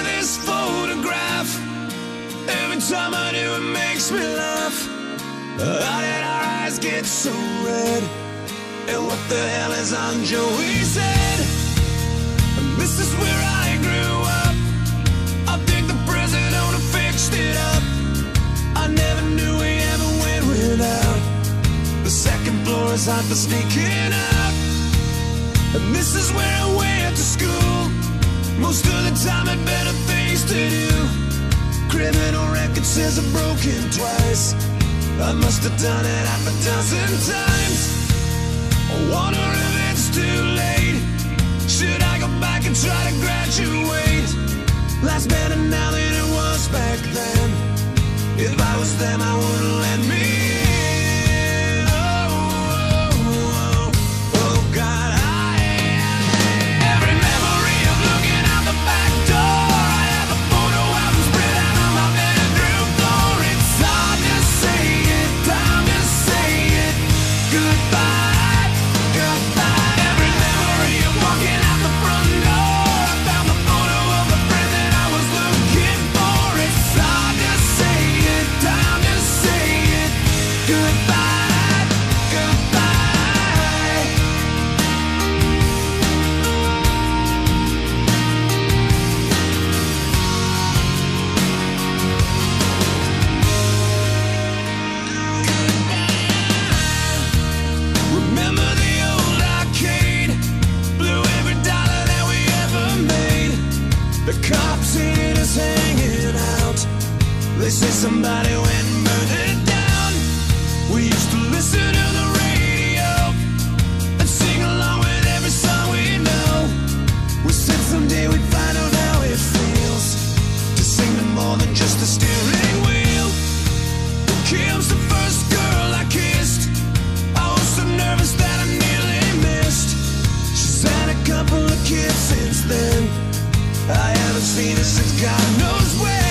this photograph. Every time I do, it makes me laugh. How did our eyes get so red? And what the hell is on Joey's head? And this is where I grew up. I think the president owner fixed it up. I never knew we ever went without. The second floor is hot for sneaking out. And this is where I went to school. Most of the time had better things to do. Criminal record says I'm broken twice. I must have done it half a dozen times. I wonder if it's too late. Should I go back and try to graduate? Life's better now than it was back then. If I was them, I wouldn't let me in. Oh God, every memory of looking out the back door. I have a photo album spread out on my bedroom floor. It's hard to say it, time to say it. Goodbye, goodbye. Every memory of walking out the front door. I found the photo of the friend that I was looking for. It's hard to say it, time to say it. Goodbye, goodbye. Remember the old arcade? Blew every dollar that we ever made. The cops hated us hanging out. They say somebody went and burned it down. We used to listen to the radio and sing along with every song we know. We said someday we'd find out how it feels to sing to more than just a steering wheel. Kim's the first girl I kissed. I was so nervous that I nearly missed. She's had a couple of kids since then. I haven't seen her since God knows when.